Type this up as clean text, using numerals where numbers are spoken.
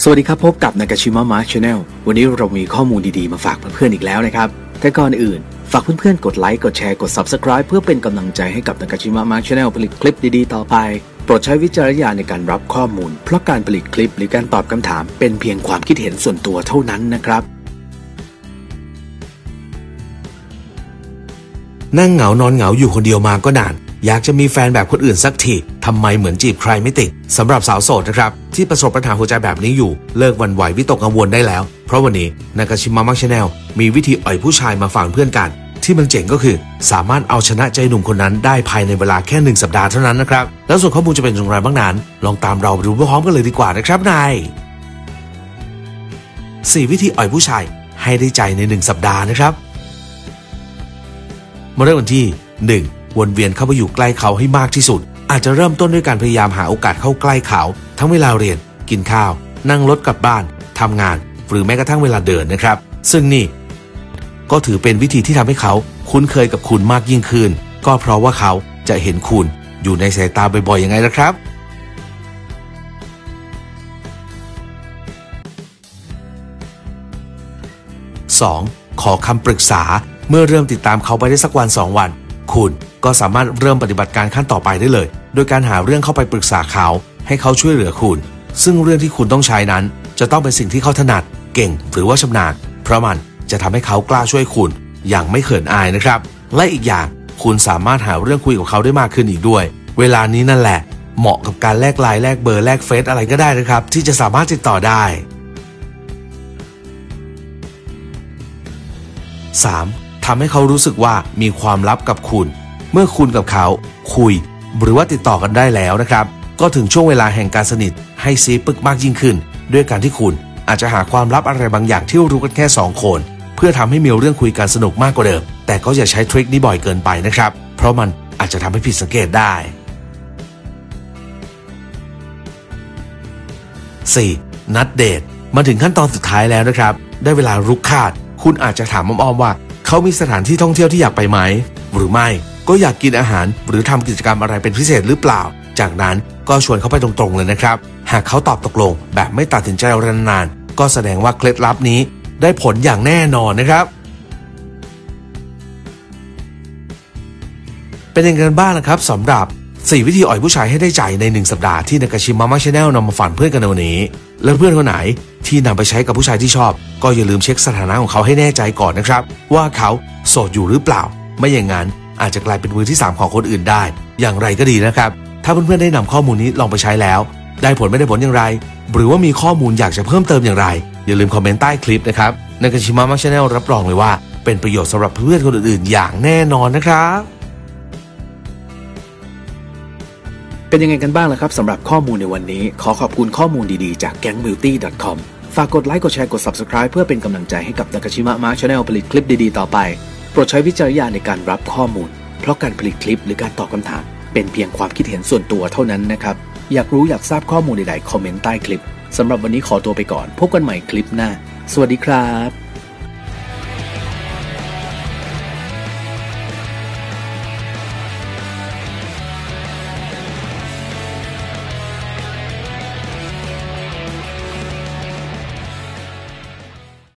สวัสดีครับพบกับนากาชิมะมาร์คชาแนลวันนี้เรามีข้อมูลดีๆมาฝากเพื่อนๆอีกแล้วนะครับแต่ก่อนอื่นฝากเพื่อนๆกดไลค์กดแชร์กด Subscribe เพื่อเป็นกำลังใจให้กับนากาชิมะมาร์คชาแนลผลิตคลิปดีๆต่อไปโปรดใช้วิจารณญาณในการรับข้อมูลเพราะการผลิตคลิปหรือการตอบคำถามเป็นเพียงความคิดเห็นส่วนตัวเท่านั้นนะครับนั่งเหงานอนเหงาอยู่คนเดียวมาก็นานอยากจะมีแฟนแบบคนอื่นสักทีทำไมเหมือนจีบใครไม่ติดสำหรับสาวโสดนะครับที่ประสบปัญหาหัวใจแบบนี้อยู่เลิกหวั่นไหววิตกกังวลได้แล้วเพราะวันนี้นากาชิมะมักชาแนลมีวิธีอ่อยผู้ชายมาฝากเพื่อนกันที่มันเจ๋งก็คือสามารถเอาชนะใจหนุ่มคนนั้นได้ภายในเวลาแค่1 สัปดาห์เท่านั้นนะครับแล้วส่วนข้อมูลจะเป็นอย่างไรบ้างนั้นลองตามเราไปดูพร้อมกันเลยดีกว่านะครับใน4 วิธีอ่อยผู้ชายให้ได้ใจใน1 สัปดาห์นะครับมาเริ่มกันที่ 1. วนเวียนเข้าไปอยู่ใกล้เขาให้มากที่สุดอาจจะเริ่มต้นด้วยการพยายามหาโอกาสเข้าใกล้เขาทั้งเวลาเรียนกินข้าวนั่งรถกลับบ้านทำงานหรือแม้กระทั่งเวลาเดินนะครับซึ่งนี่ก็ถือเป็นวิธีที่ทำให้เขาคุ้นเคยกับคุณมากยิ่งขึ้นก็เพราะว่าเขาจะเห็นคุณอยู่ในสายตาบ่อยๆยังไงล่ะครับ 2. ขอคำปรึกษาเมื่อเริ่มติดตามเขาไปได้สักวัน2 วันคุณก็สามารถเริ่มปฏิบัติการขั้นต่อไปได้เลยโดยการหาเรื่องเข้าไปปรึกษาเขาให้เขาช่วยเหลือคุณซึ่งเรื่องที่คุณต้องใช้นั้นจะต้องเป็นสิ่งที่เขาถนัดเก่งหรือว่าชำนาญเพราะมันจะทำให้เขากล้าช่วยคุณอย่างไม่เขินอายนะครับและอีกอย่างคุณสามารถหาเรื่องคุยกับเขาได้มากขึ้นอีกด้วยเวลานี้นั่นแหละเหมาะกับการแลกไลน์แลกเบอร์แลกเฟซอะไรก็ได้นะครับที่จะสามารถติดต่อได้ 3. ทำให้เขารู้สึกว่ามีความลับกับคุณเมื่อคุณกับเขาคุยหรือว่าติดต่อกันได้แล้วนะครับก็ถึงช่วงเวลาแห่งการสนิทให้ซีปึกมากยิ่งขึ้นด้วยการที่คุณอาจจะหาความลับอะไรบางอย่างที่รู้กันแค่2 คนเพื่อทำให้มีเรื่องคุยกันสนุกมากกว่าเดิมแต่ก็อย่าใช้ทริคนี้บ่อยเกินไปนะครับเพราะมันอาจจะทำให้ผิดสังเกตได้ 4. นัดเดทมาถึงขั้นตอนสุดท้ายแล้วนะครับได้เวลารุกคาดคุณอาจจะถามอ้อมๆว่าเขามีสถานที่ท่องเที่ยวที่อยากไปไหมหรือไม่ก็อยากกินอาหารหรือทำกิจกรรมอะไรเป็นพิเศษหรือเปล่าจากนั้นก็ชวนเขาไปตรงๆเลยนะครับหากเขาตอบตกลงแบบไม่ตัดสินใจนานๆก็แสดงว่าเคล็ดลับนี้ได้ผลอย่างแน่นอนนะครับเป็นยังไงกันบ้างนะครับสำหรับ4 วิธีอ่อยผู้ชายให้ได้ใจใน1 สัปดาห์ที่นากาชิมะมักชาแนลนำมาฝากเพื่อนกันในวันนี้และเพื่อนคนไหนที่นำไปใช้กับผู้ชายที่ชอบก็อย่าลืมเช็คสถานะของเขาให้แน่ใจก่อนนะครับว่าเขาโสดอยู่หรือเปล่าไม่อย่างนั้นอาจจะกลายเป็นมือที่3ของคนอื่นได้อย่างไรก็ดีนะครับถ้าเพื่อนๆได้นำข้อมูลนี้ลองไปใช้แล้วได้ผลไม่ได้ผลอย่างไรหรือว่ามีข้อมูลอยากจะเพิ่มเติมอย่างไรอย่าลืมคอมเมนต์ใต้คลิปนะครับนากาชิมะมักชาแนลรับรองเลยว่าเป็นประโยชน์สำหรับเพื่อนคนอื่นๆอย่างแน่นอนนะครับเป็นยังไงกันบ้างล่ะครับสำหรับข้อมูลในวันนี้ขอขอบคุณข้อมูลดีๆจาก gangbeauty.com ฝากกดไลค์กดแชร์กด Subscribe เพื่อเป็นกำลังใจให้กับนากาชิมะมาร์คชาแนลผลิตคลิปดีๆต่อไปโปรดใช้วิจารณญาณในการรับข้อมูลเพราะการผลิตคลิปหรือการตอบคำถามเป็นเพียงความคิดเห็นส่วนตัวเท่านั้นนะครับอยากรู้อยากทราบข้อมูลใดๆคอมเมนต์ใต้คลิปสำหรับวันนี้ขอตัวไปก่อนพบกันใหม่คลิปหน้าสวัสดีครับ